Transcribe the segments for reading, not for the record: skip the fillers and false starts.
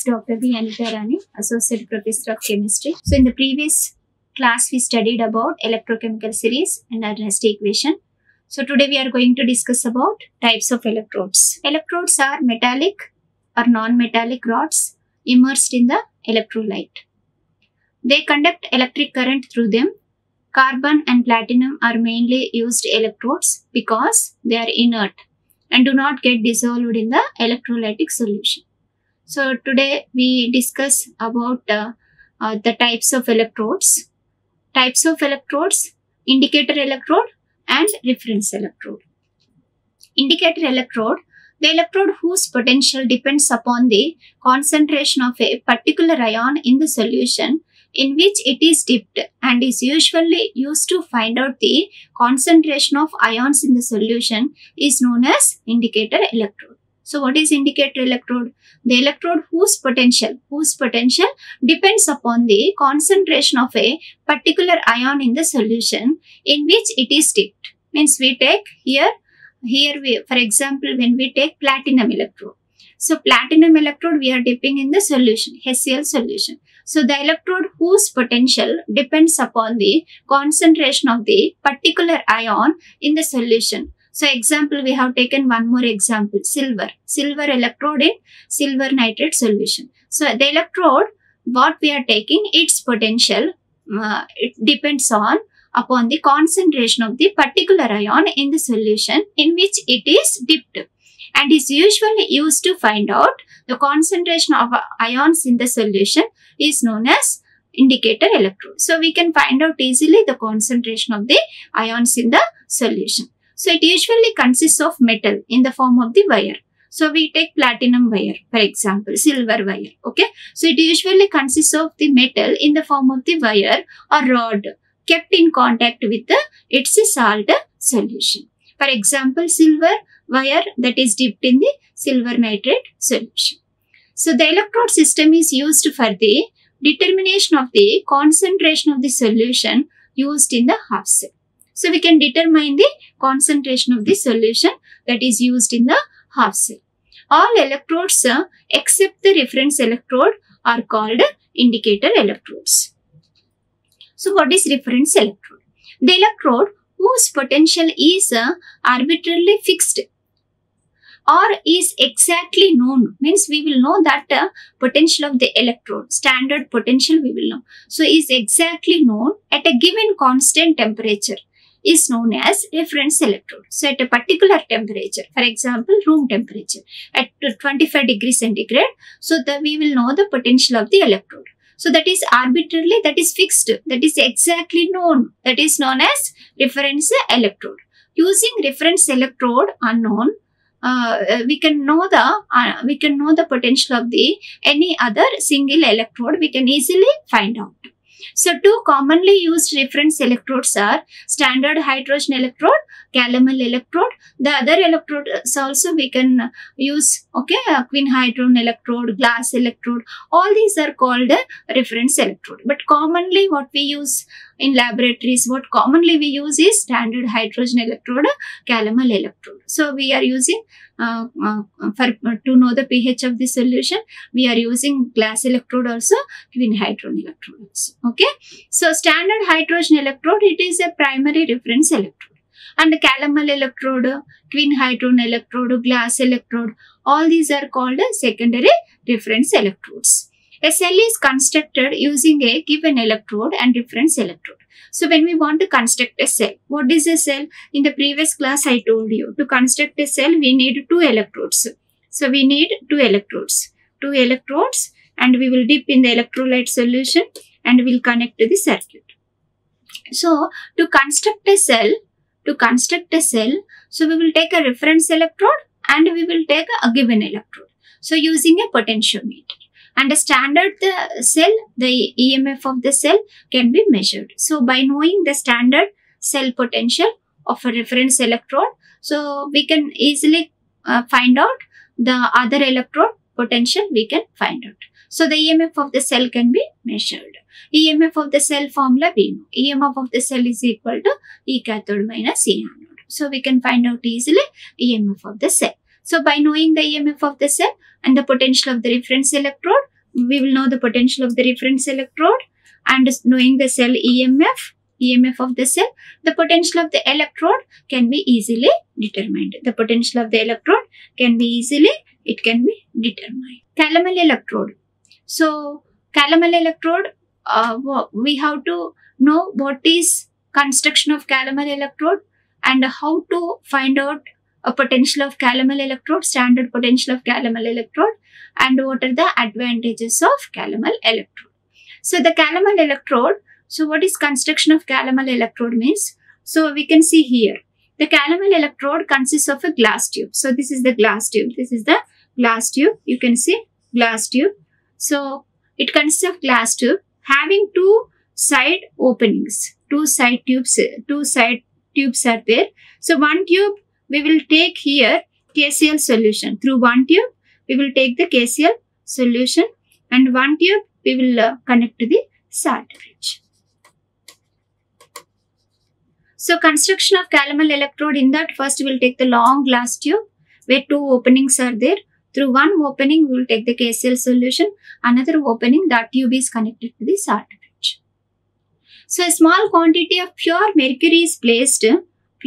Dr. B. Anita Rani, Associate Professor of Chemistry. So in the previous class, we studied about electrochemical series and Nernst equation. So today we are going to discuss about types of electrodes. Electrodes are metallic or non-metallic rods immersed in the electrolyte. They conduct electric current through them. Carbon and platinum are mainly used electrodes because they are inert and do not get dissolved in the electrolytic solution. So today we discuss about the types of electrodes. Types of electrodes: indicator electrode and reference electrode. Indicator electrode, the electrode whose potential depends upon the concentration of a particular ion in the solution in which it is dipped and is usually used to find out the concentration of ions in the solution, is known as indicator electrode. So what is indicator electrode? The electrode whose potential depends upon the concentration of a particular ion in the solution in which it is dipped. Means we take here we, for example, when we take platinum electrode. So platinum electrode we are dipping in the solution, HCl solution. So the electrode whose potential depends upon the concentration of the particular ion in the solution. So example, we have taken one more example, silver electrode in silver nitrate solution. So the electrode, what we are taking, its potential, it depends upon the concentration of the particular ion in the solution in which it is dipped and is usually used to find out the concentration of ions in the solution, is known as indicator electrode. So we can find out easily the concentration of the ions in the solution. So it usually consists of metal in the form of the wire. So we take platinum wire, for example, silver wire. Okay. So it usually consists of the metal in the form of the wire or rod kept in contact with its salt solution. For example, silver wire that is dipped in the silver nitrate solution. So the electrode system is used for the determination of the concentration of the solution used in the half cell. So we can determine the concentration of the solution that is used in the half cell. All electrodes except the reference electrode are called indicator electrodes. So what is reference electrode? The electrode whose potential is arbitrarily fixed or is exactly known, means we will know that potential of the electrode, standard potential we will know. So is exactly known at a given constant temperature, is known as reference electrode. So at a particular temperature, for example, room temperature at 25 degrees centigrade, so that we will know the potential of the electrode. So that is arbitrarily, that is fixed, that is exactly known, that is known as reference electrode. Using reference electrode unknown, we can know the potential of the any other single electrode. We can easily find out. So two commonly used reference electrodes are standard hydrogen electrode, calomel electrode. The other electrodes also we can use, okay, quinhydron electrode, glass electrode. All these are called reference electrode. But commonly what we use in laboratories, what commonly we use is standard hydrogen electrode, calomel electrode. So we are using, to know the pH of the solution, we are using glass electrode also, quinhydron electrode also. Okay. So standard hydrogen electrode, it is a primary reference electrode. And calomel electrode, quinhydron electrode, glass electrode, all these are called secondary reference electrodes. A cell is constructed using a given electrode and reference electrode. So when we want to construct a cell, what is a cell? In the previous class I told you, to construct a cell we need two electrodes. So we need two electrodes, and we will dip in the electrolyte solution and we will connect to the circuit. So to construct a cell, so we will take a reference electrode and we will take a given electrode. So using a potentiometer. And a standard cell, the EMF of the cell can be measured. So by knowing the standard cell potential of a reference electrode, so we can easily find out the other electrode potential we can find out. So the EMF of the cell can be measured. EMF of the cell formula we know. EMF of the cell is equal to E cathode minus E anode. So we can find out easily EMF of the cell. So by knowing the EMF of the cell and the potential of the reference electrode, we will know the potential of the reference electrode, and knowing the cell EMF of the cell, the potential of the electrode can be easily determined. The potential of the electrode can be determined. Calomel electrode. So calomel electrode, we have to know what is construction of calomel electrode and how to find out a potential of calomel electrode, standard potential of calomel electrode, and what are the advantages of calomel electrode. So the calomel electrode, so what is construction of calomel electrode means? So we can see here, the calomel electrode consists of a glass tube. So this is the glass tube. This is the glass tube. You can see glass tube. So it consists of glass tube having two side openings. Two side tubes are there. So one tube we will take here KCl solution. Through one tube we will take the KCl solution, and one tube we will connect to the salt bridge. So construction of calomel electrode, in that first we will take the long glass tube where two openings are there. Through one opening we will take the KCl solution, another opening, that tube is connected to the salt bridge. So a small quantity of pure mercury is placed at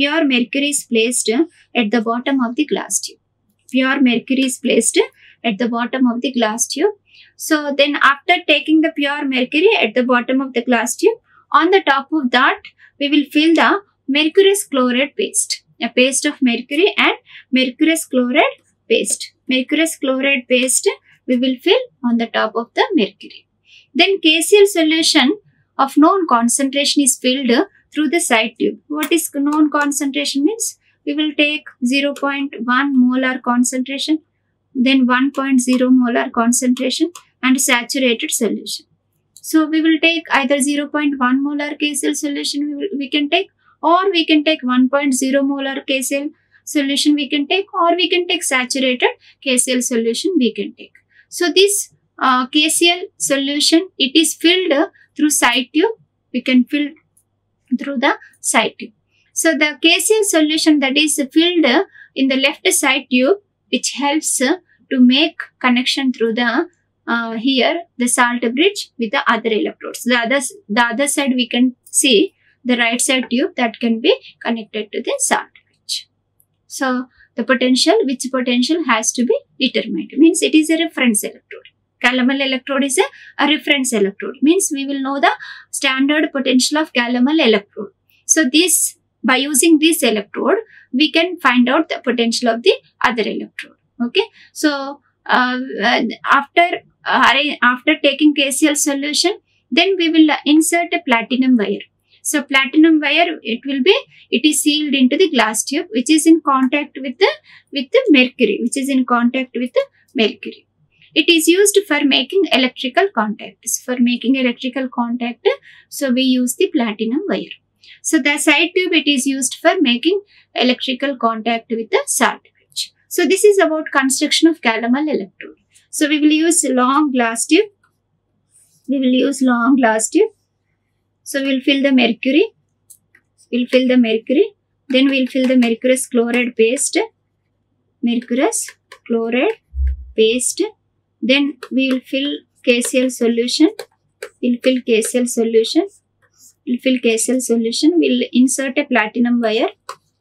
the bottom of the glass tube. Pure mercury is placed at the bottom of the glass tube. So then after taking the pure mercury at the bottom of the glass tube, on the top of that we will fill the mercurous chloride paste. A paste of mercury and mercurous chloride paste. Mercurous chloride paste we will fill on the top of the mercury. Then KCl solution of known concentration is filled through the side tube. What is known concentration means? We will take 0.1 molar concentration, then 1.0 molar concentration and saturated solution. So we will take either 0.1 molar KCl solution we can take, or we can take 1.0 molar KCl solution we can take, or we can take saturated KCl solution we can take. So this KCl solution, it is filled through side tube. We can fill through the side tube. So the KCl solution that is filled in the left side tube, which helps to make connection through the here the salt bridge with the other electrodes. The other side we can see the right side tube that can be connected to the salt bridge. So the potential, which potential has to be determined, means it is a reference electrode. Calomel electrode is a reference electrode, means we will know the standard potential of calomel electrode. So this, by using this electrode, we can find out the potential of the other electrode. Okay. So after taking KCl solution, then we will insert a platinum wire. So platinum wire, it is sealed into the glass tube, which is in contact with the mercury, It is used for making electrical contact. So we use the platinum wire. So the side tube, it is used for making electrical contact with the salt bridge. So this is about construction of calomel electrode. So we will use long glass tube. So we will fill the mercury. Then we will fill the mercurous chloride paste. Then we will fill KCl solution. We will insert a platinum wire.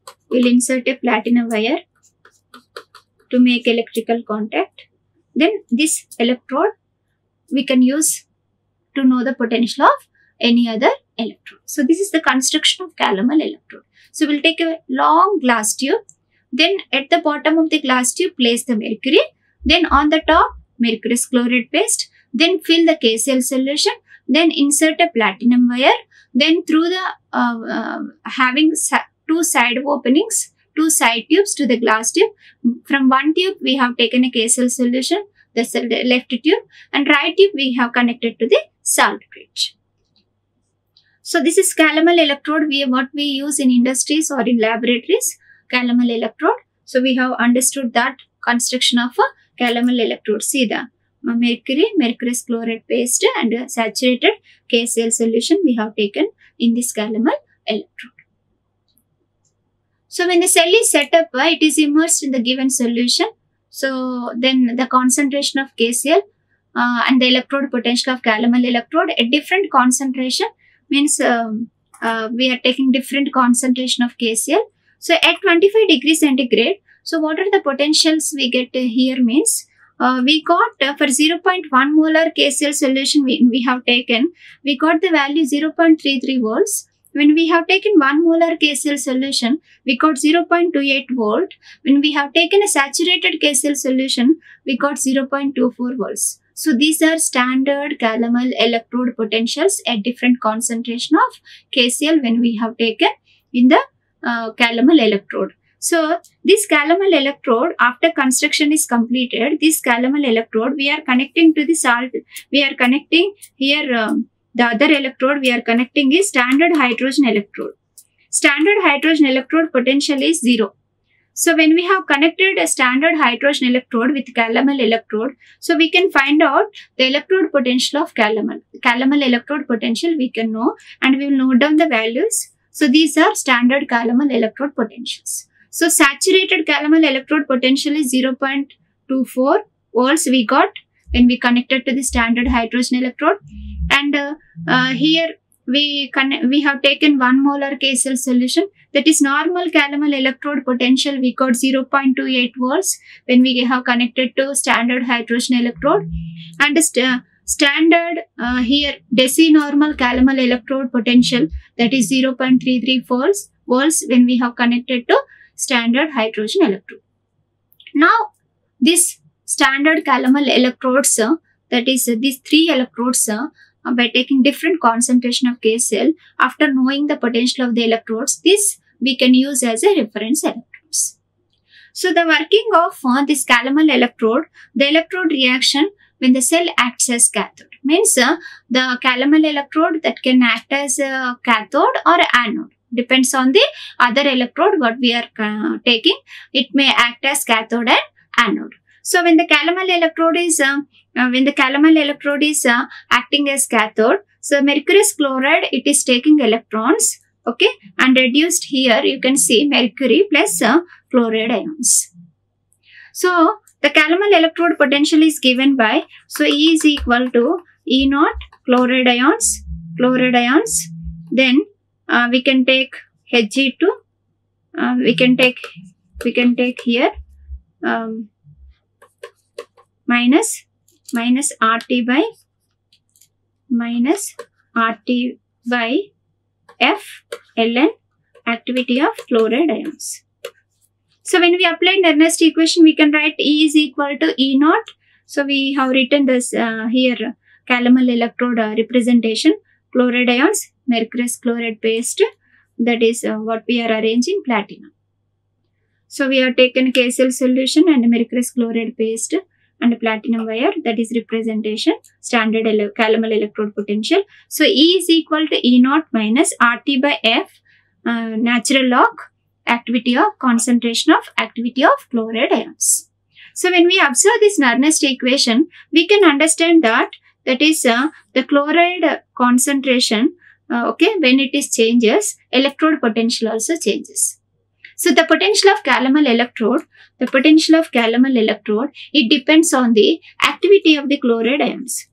To make electrical contact. Then this electrode we can use to know the potential of any other electrode. So this is the construction of calomel electrode. So we'll take a long glass tube. Then at the bottom of the glass tube, place the mercury. Then on the top, mercurous chloride paste. Then fill the KCl solution. Then insert a platinum wire. Then through the having two side openings, two side tubes to the glass tube. From one tube, we have taken a KCl solution, the left tube, and right tube we have connected to the salt bridge. So this is calomel electrode, what we use in industries or in laboratories, calomel electrode. So we have understood that construction of a calomel electrode. See the mercurous chloride paste and saturated KCl solution we have taken in this calomel electrode. So when the cell is set up, it is immersed in the given solution. So then the concentration of KCl and the electrode potential of calomel electrode at different concentration, means we are taking different concentration of KCl. So at 25 degrees centigrade, so what are the potentials we get here means, we got for 0.1 molar KCl solution we have taken, we got the value 0.33 volts. When we have taken 1 molar KCl solution, we got 0.28 volt. When we have taken a saturated KCl solution, we got 0.24 volts. So these are standard calomel electrode potentials at different concentration of KCl when we have taken in the calomel electrode. So this calomel electrode, after construction is completed, this calomel electrode we are connecting to the salt. We are connecting here the other electrode we are connecting is standard hydrogen electrode. Standard hydrogen electrode potential is 0. So when we have connected a standard hydrogen electrode with calomel electrode, so we can find out the electrode potential of calomel. Calomel electrode potential we can know, and we will note down the values. So these are standard calomel electrode potentials. So saturated calomel electrode potential is 0.24 volts we got when we connected to the standard hydrogen electrode. And here we have taken 1 molar KCl solution, that is normal calomel electrode potential we got 0.28 volts when we have connected to standard hydrogen electrode, and standard here decinormal calomel electrode potential, that is 0.33 volts when we have connected to standard hydrogen electrode. Now this standard calomel electrodes, that is these 3 electrodes, by taking different concentration of KCl, after knowing the potential of the electrodes, this we can use as a reference electrodes. So the working of this calomel electrode, the electrode reaction when the cell acts as cathode, means the calomel electrode that can act as a cathode or anode, depends on the other electrode what we are taking, it may act as cathode and anode. So when the calomel electrode is acting as cathode, so mercurous chloride, it is taking electrons, okay, and reduced here you can see mercury plus chloride ions. So the calomel electrode potential is given by, so E is equal to E naught chloride ions, then we can take Hg2, we can take here minus RT by F ln activity of chloride ions. So when we apply Nernst equation, we can write E is equal to E naught. So we have written this here calomel electrode representation, chloride ions, mercurous chloride paste, that is what we are arranging platinum. So we have taken KCl solution and mercurous chloride paste and platinum wire, that is representation, standard calomel electrode potential. So E is equal to E naught minus RT by F, natural log activity of concentration of activity of chloride ions. So when we observe this Nernst equation, we can understand that is the chloride concentration, okay, when it is changes, electrode potential also changes. So the potential of calomel electrode, it depends on the activity of the chloride ions.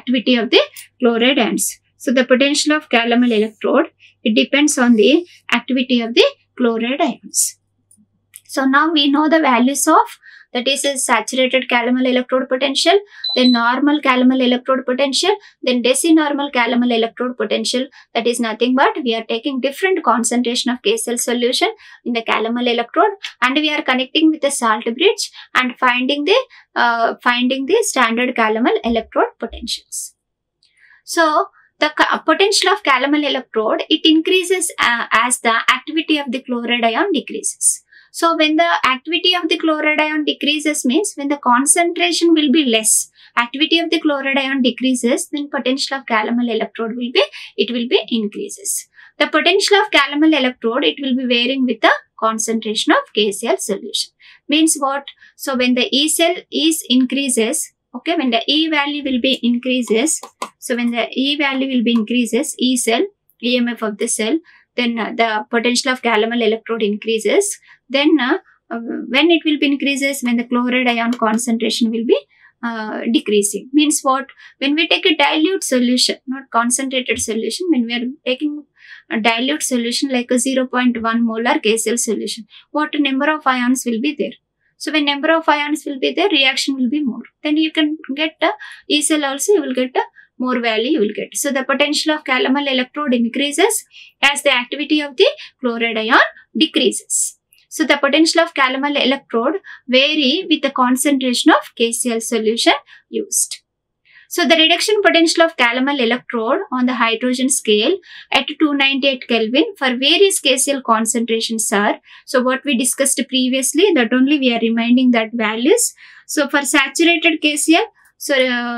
So the potential of calomel electrode, it depends on the activity of the chloride ions. So now we know the values of, that is a saturated calomel electrode potential, then normal calomel electrode potential, then decinormal calomel electrode potential. That is nothing but we are taking different concentration of KCl solution in the calomel electrode, and we are connecting with the salt bridge and finding the standard calomel electrode potentials. So the potential of calomel electrode, it increases as the activity of the chloride ion decreases. So when the activity of the chloride ion decreases means when the concentration will be less, activity of the chloride ion decreases, then potential of calomel electrode will be increases. The potential of calomel electrode, it will be varying with the concentration of KCl solution. Means what? So when the E cell is increases, okay, when the E value will be increases, so when the E value will be increases, E cell, EMF of the cell, then the potential of calomel electrode increases. Then when it will be increases, when the chloride ion concentration will be decreasing. Means what? When we take a dilute solution, not concentrated solution, when we are taking a dilute solution like a 0.1 molar KCl solution, what number of ions will be there? So when number of ions will be there, reaction will be more. Then you can get a E cell also, you will get a more value you will get. So the potential of calomel electrode increases as the activity of the chloride ion decreases. So the potential of calomel electrode vary with the concentration of KCl solution used. So the reduction potential of calomel electrode on the hydrogen scale at 298 Kelvin for various KCl concentrations are, so what we discussed previously, that only we are reminding that values. So for saturated KCl, so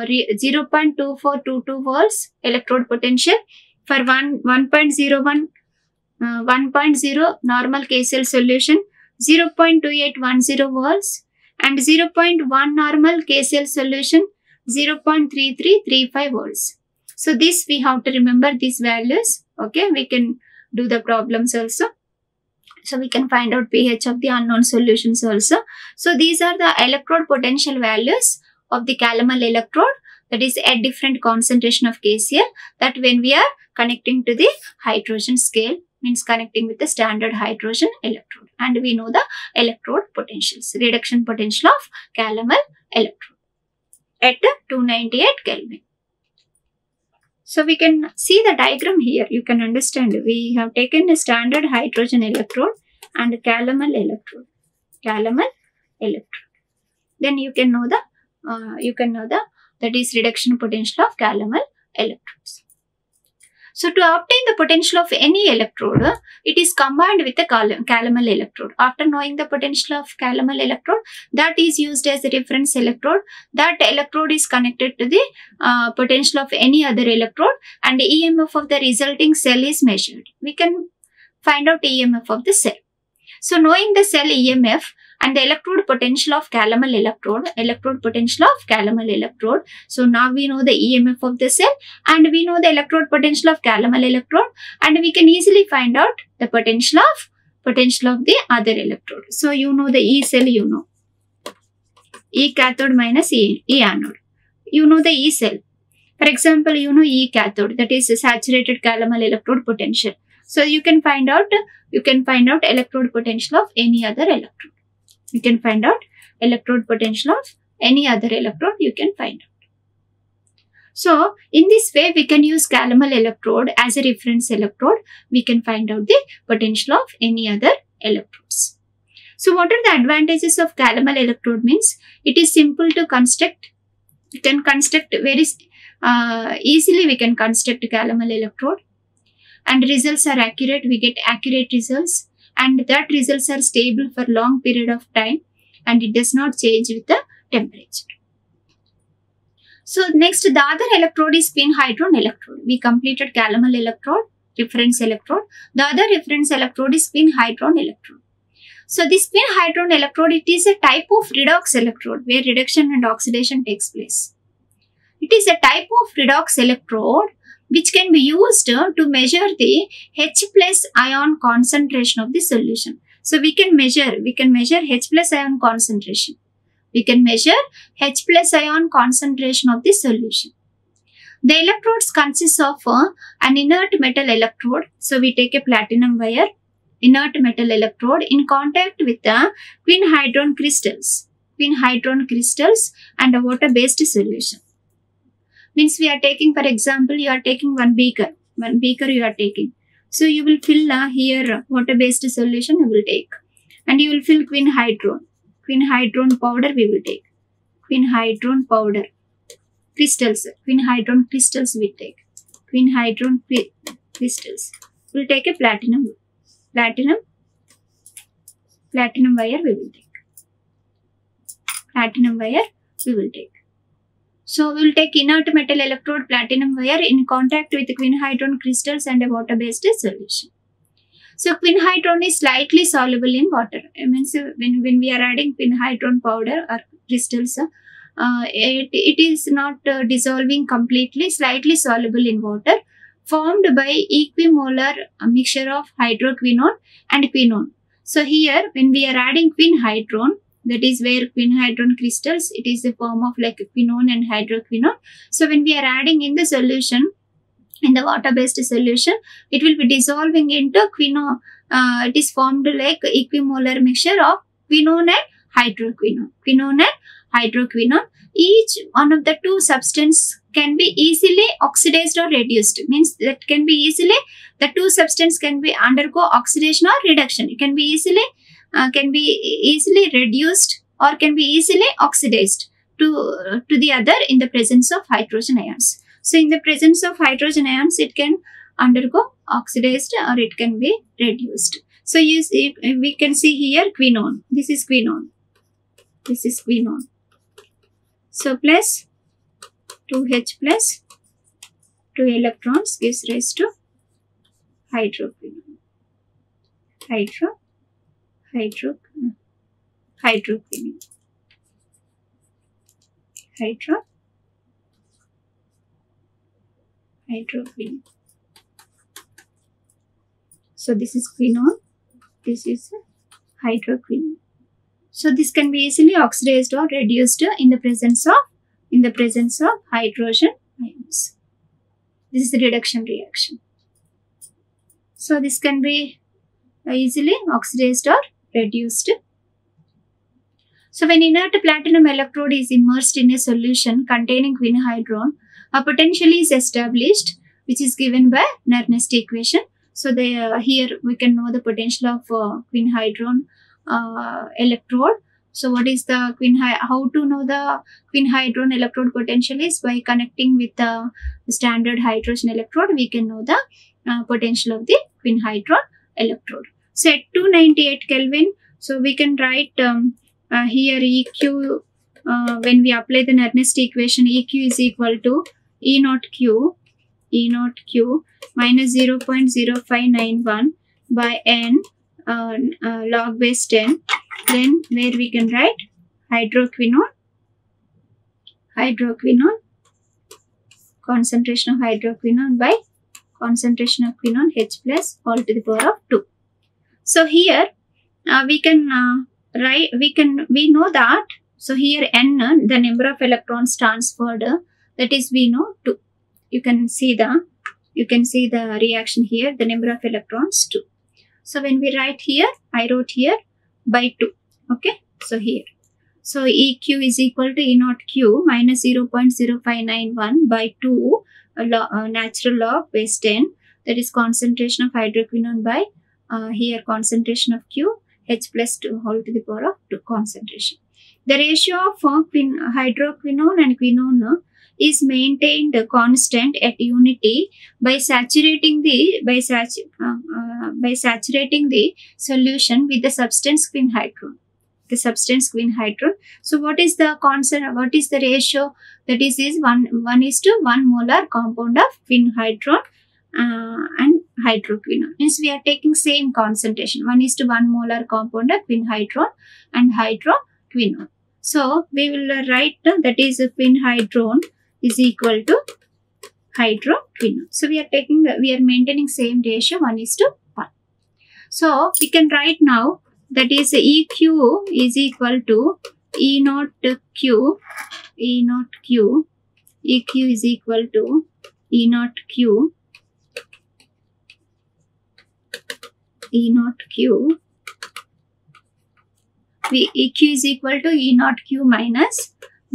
0.2422 volts electrode potential. For 1.01 1.0 normal KCl solution, 0.2810 volts, and 0.1 normal KCl solution, 0.3335 volts. So this we have to remember these values. Okay, we can do the problems also. So we can find out pH of the unknown solutions also. So these are the electrode potential values of the calomel electrode, that is at different concentration of KCl, that when we are connecting to the hydrogen scale, means connecting with the standard hydrogen electrode, and we know the electrode potentials, reduction potential of calomel electrode at 298 Kelvin. So we can see the diagram here. You can understand we have taken a standard hydrogen electrode and calomel electrode. Then you can know the that is reduction potential of calomel electrodes. So to obtain the potential of any electrode, it is combined with the calomel electrode. After knowing the potential of calomel electrode, that is used as a reference electrode. That electrode is connected to the potential of any other electrode, and the EMF of the resulting cell is measured. We can find out EMF of the cell. So knowing the cell EMF and the electrode potential of calomel electrode, so now we know the EMF of the cell and we know the electrode potential of calomel electrode, and we can easily find out the potential of the other electrode. So you know the E cell, you know E cathode minus E anode. You know the E cell. For example, you know E cathode, that is saturated calomel electrode potential. So you can find out electrode potential of any other electrode. You can find out electrode potential of any other electrode, you can find out. So in this way, we can use calomel electrode as a reference electrode. We can find out the potential of any other electrodes. So what are the advantages of calomel electrode? Means it is simple to construct. We can construct very easily. We can construct calomel electrode, and results are accurate. We get accurate results, and that results are stable for long period of time, and it does not change with the temperature. So next, the other electrode is spin hydron electrode. We completed calomel electrode, reference electrode. The other reference electrode is spin hydron electrode. So this spin hydron electrode, it is a type of redox electrode where reduction and oxidation takes place. It is a type of redox electrode which can be used to measure the H plus ion concentration of the solution. So we can measure H plus ion concentration. We can measure H plus ion concentration of the solution. The electrodes consist of an inert metal electrode. So we take a platinum wire, inert metal electrode in contact with the quinhydron crystals and a water-based solution. Means we are taking, for example, you are taking one beaker you are taking. So you will fill here water-based solution you will take, and you will fill quinhydron powder we will take, quinhydron powder crystals, quinhydron crystals we take, quinhydron crystals. We will take a platinum wire we will take. So we will take inert metal electrode platinum wire in contact with quinhydron crystals and a water-based solution. So quinhydron is slightly soluble in water. It means when we are adding quinhydron powder or crystals, it is not dissolving completely, slightly soluble in water, formed by equimolar mixture of hydroquinone and quinone. So here when we are adding quinhydron, that is where quinhydron crystals, it is the form of like quinone and hydroquinone. So when we are adding in the solution, in the water-based solution, it will be dissolving into quinone. It is formed like equimolar mixture of quinone and hydroquinone. Quinone and hydroquinone. Each one of the two substances can be easily oxidized or reduced. Means that can be easily, the two substances can be undergo oxidation or reduction. It can be easily reduced or can be easily oxidized to the other in the presence of hydrogen ions. So in the presence of hydrogen ions, it can undergo oxidized or it can be reduced. So you see, we can see here quinone. This is quinone. This is quinone. So plus 2H plus 2 electrons gives rise to hydroquinone. Hydroquinone. So this is quinone. This is hydroquinone. So this can be easily oxidized or reduced in the presence of hydrogen ions. This is the reduction reaction. So this can be easily oxidized or reduced. So when inert platinum electrode is immersed in a solution containing quinhydron, a potential is established, which is given by Nernst equation. So here we can know the potential of quinhydron electrode. So what is the how to know the quinhydron electrode potential is by connecting with the standard hydrogen electrode. We can know the potential of the quinhydron electrode. So at 298 Kelvin, so we can write here EQ, when we apply the Nernst equation, EQ is equal to E naught Q minus 0.0591 by N log base 10. Then where we can write hydroquinone, concentration of hydroquinone by concentration of quinone H plus all to the power of 2. So here we can we know that. So here N, the number of electrons transferred, that is we know 2. You can see the reaction here, the number of electrons 2. So when we write here, I wrote here by 2. Okay. So here, so EQ is equal to E naught Q minus 0.0591 by 2 natural log base 10. That is concentration of hydroquinone by here concentration of Q H plus 2 whole to the power of 2 concentration. The ratio of hydroquinone and quinone is maintained constant at unity by saturating the solution with the substance quinhydron. So what is the constant? What is the ratio? That is 1:1 molar compound of quinhydron and hydroquinone. Means we are taking same concentration, 1:1 molar compound of quinhydron and hydroquinone. So we will write that is quinhydron is equal to hydroquinone. So we are maintaining same ratio 1:1. So we can write now that is EQ is equal to E naught Q. EQ is equal to E naught Q. EQ is equal to E naught Q minus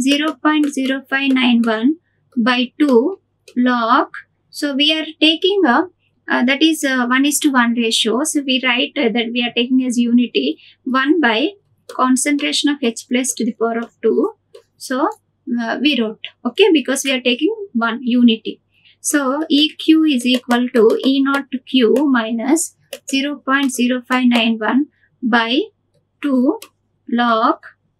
0.0591 by 2 log. So we are taking that is 1:1 ratio. So we write that we are taking as unity 1 by concentration of H plus to the power of 2. So we wrote, okay, because we are taking 1 unity. So EQ is equal to E naught Q minus 0.0591 by 2 log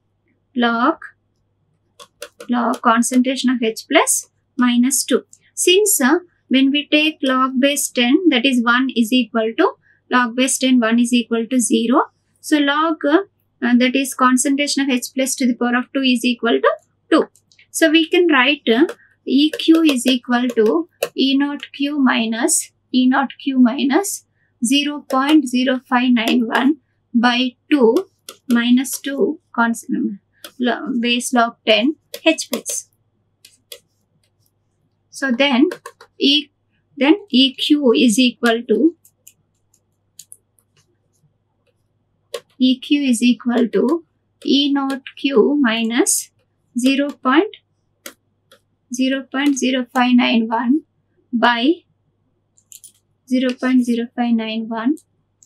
concentration of H plus minus 2. Since when we take log base 10, that is 1 is equal to log base 10, 1 is equal to 0. So log that is concentration of H plus to the power of 2 is equal to 2. So we can write EQ is equal to E naught Q minus 0.0591 by 2 minus 2 base log 10 H plus. So then EQ is equal to E naught Q minus 0.0591 by 0.0591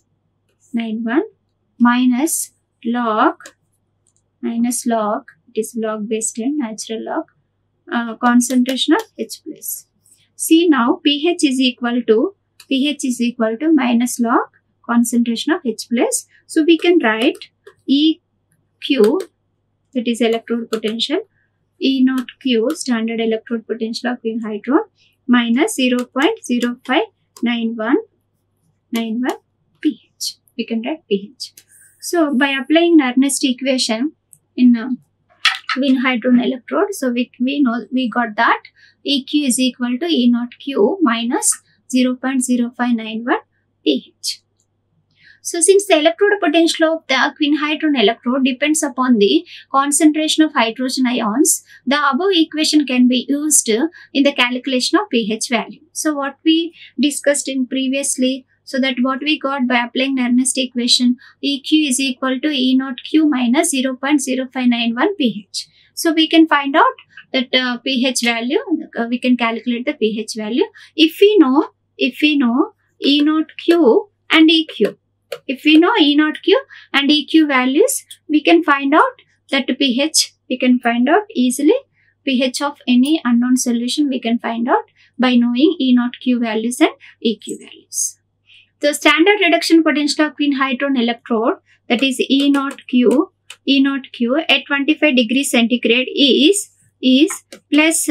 minus log, it is log base 10 natural log concentration of H plus. See now pH is equal to minus log concentration of H plus. So we can write EQ, that is electrode potential, E naught Q standard electrode potential of quinhydrone minus 0.0591 pH. We can write pH. So by applying Nernst equation in quinhydrone electrode, so we got that EQ is equal to E naught Q minus 0.0591 pH. So since the electrode potential of the quinhydrone electrode depends upon the concentration of hydrogen ions, the above equation can be used in the calculation of pH value. So what we discussed in previously, so that what we got by applying Nernst equation, EQ is equal to E naught Q minus 0.0591 pH. So we can find out that pH value, we can calculate the pH value if we know E naught Q and EQ. If we know E naught Q and EQ values, we can find out that pH, we can find out easily pH of any unknown solution we can find out by knowing E naught Q values and EQ values. The standard reduction potential of quinhydrone electrode, that is E naught Q at 25 degrees centigrade is plus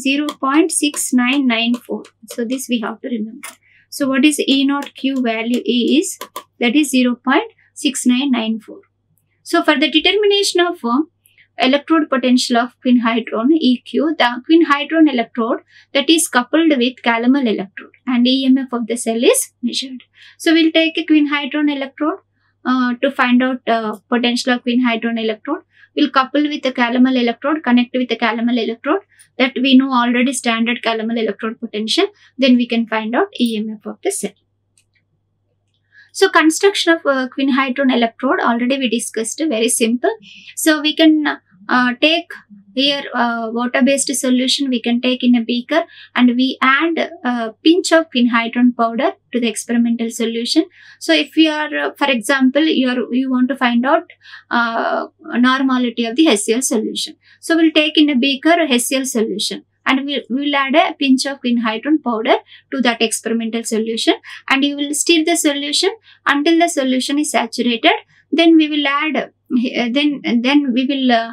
0.6994. So this we have to remember. So what is E naught Q value is, that is 0.6994. So for the determination of electrode potential of quinhydrone EQ, the quinhydrone electrode that is coupled with calomel electrode and EMF of the cell is measured. So we'll take a quinhydrone electrode to find out potential of quinhydrone electrode. We'll couple with the calomel electrode, connect with the calomel electrode, that we know already standard calomel electrode potential. Then we can find out EMF of the cell. So construction of quinhydrone electrode already we discussed, very simple. So we can take here water-based solution we can take in a beaker, and we add a pinch of quinhydrone powder to the experimental solution. So if you are, for example, you want to find out normality of the HCl solution. So we'll take in a beaker a HCl solution, and we'll add a pinch of quinhydrone powder to that experimental solution, and you will stir the solution until the solution is saturated. Then we will add, then we will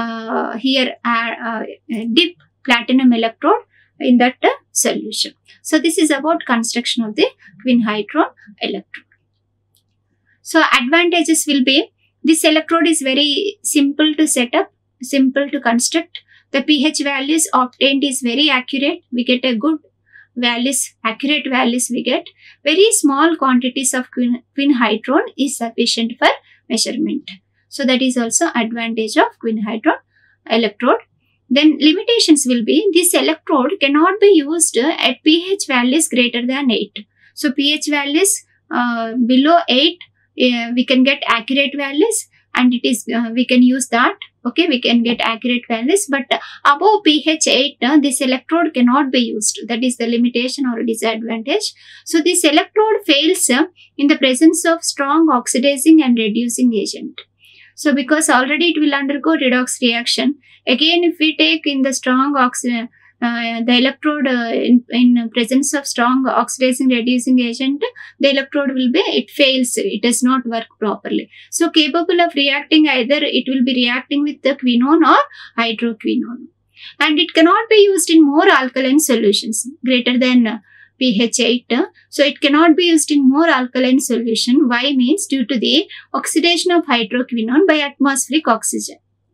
dip platinum electrode in that solution. So this is about construction of the quinhydrone electrode. So advantages will be, this electrode is very simple to set up, simple to construct. The pH values obtained is very accurate. We get a good values, accurate values we get. Very small quantities of quinhydrone is sufficient for measurement. So that is also advantage of quinhydrone electrode. Then limitations will be, this electrode cannot be used at pH values greater than 8. So pH values below 8, we can get accurate values, and it is we can use that. Okay, we can get accurate values, but above pH 8, this electrode cannot be used. That is the limitation or disadvantage. So this electrode fails in the presence of strong oxidizing and reducing agent. So because already it will undergo redox reaction. Again, if we take in the strong the electrode in presence of strong oxidizing reducing agent, the electrode will be, it fails, it does not work properly. So capable of reacting, either it will be reacting with the quinone or hydroquinone. And it cannot be used in more alkaline solutions greater than pH 8. So it cannot be used in more alkaline solution. Why? Means due to the oxidation of hydroquinone by atmospheric oxygen.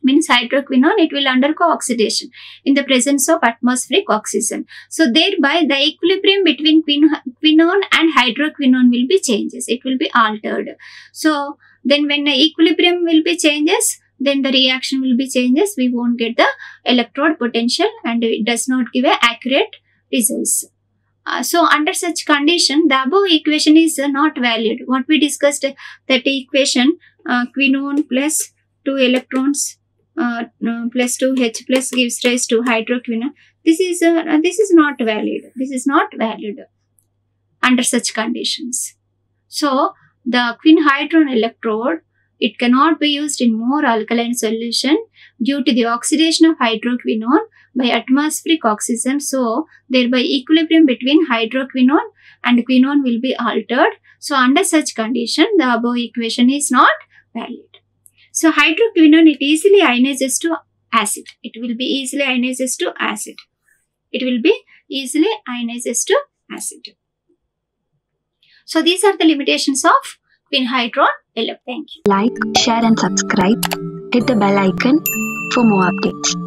means hydroquinone, it will undergo oxidation in the presence of atmospheric oxygen. So thereby the equilibrium between quinone and hydroquinone will be changes. It will be altered. So then when the equilibrium will be changes, then the reaction will be changes. We won't get the electrode potential and it does not give a accurate results. So under such condition, the above equation is not valid. What we discussed, that equation, quinone plus 2 electrons plus 2H plus gives rise to hydroquinone. This is not valid. This is not valid under such conditions. So the quinhydron electrode, it cannot be used in more alkaline solution due to the oxidation of hydroquinone by atmospheric oxygen. So thereby equilibrium between hydroquinone and quinone will be altered. So under such condition, the above equation is not valid. So hydroquinone, it easily ionizes to acid. It will be easily ionizes to acid. It will be easily ionizes to acid. So these are the limitations of quinhydron electrode. Thank you. Like, share and subscribe. Hit the bell icon for more updates.